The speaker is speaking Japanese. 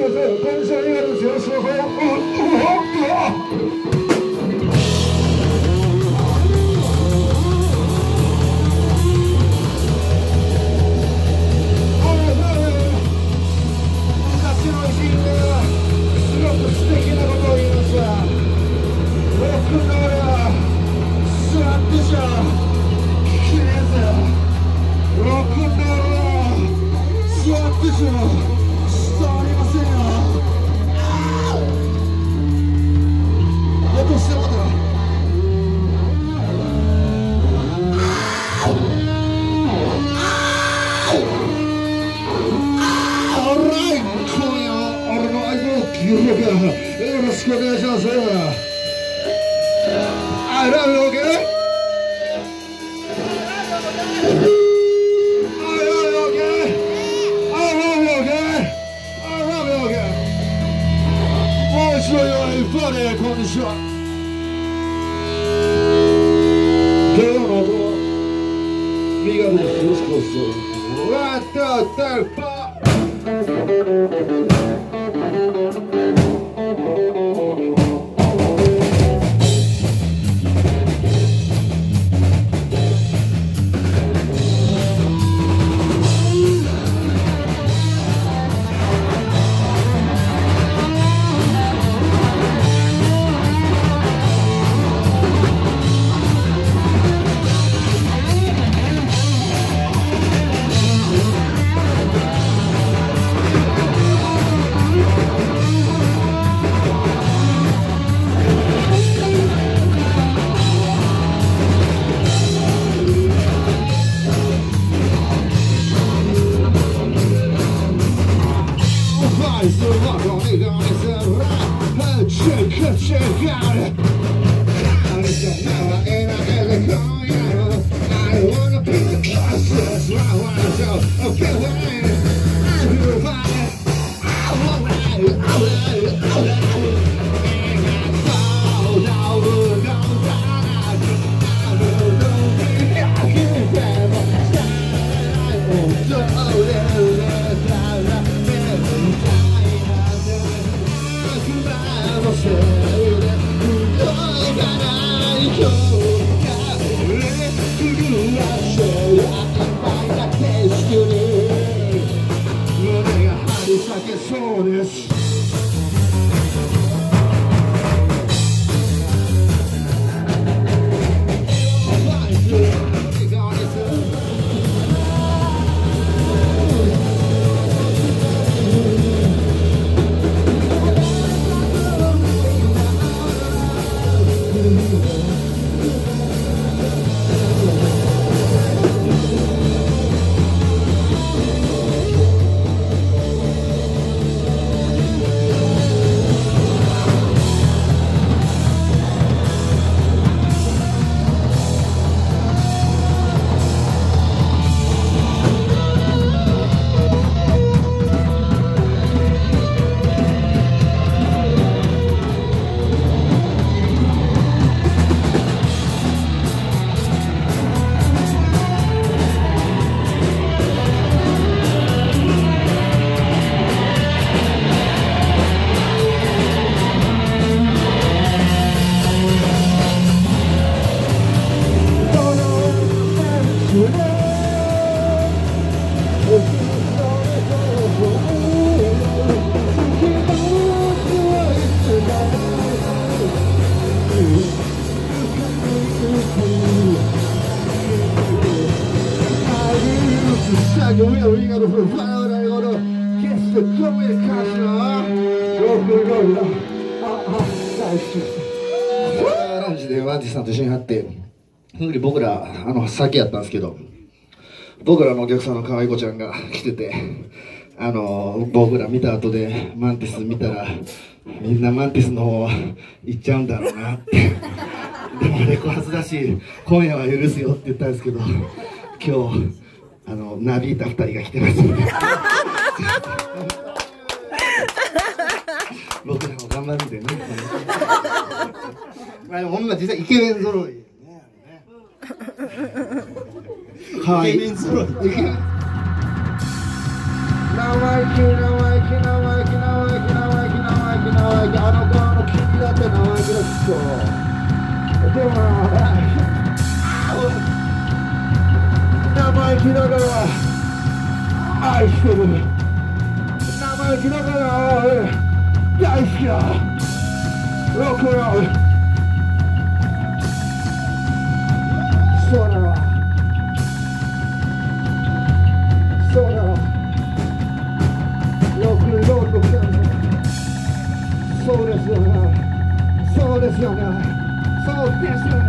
よろしくお願いします。I love you, okay? I love you, okay? I love you, okay? I love you, okay? もう一度言われるパレーこんにちは。今日の音身がどうしよしこそわったったるパそうです。ランチでワンティさんと一緒に会って、その時僕ら先やったんですけど、僕らのお客さんの可愛い子ちゃんが来てて、僕ら見た後でマンティス見たらみんなマンティスの方行っちゃうんだろうなって。でもレコ発だし今夜は許すよって言ったんですけど、今日なびいた2人が来てますので僕らも頑張るんでね。まあでもほんま実際イケメン揃いね。かわいい。イケメン揃い。生意気生意気生意気生意気。 そうでも生意気だから愛してる、生意気だから大好きだロックンロール。そうだろ、そうだろ、ロックンロールのキャンプ、そうですよね、そうですよね、そうですよね。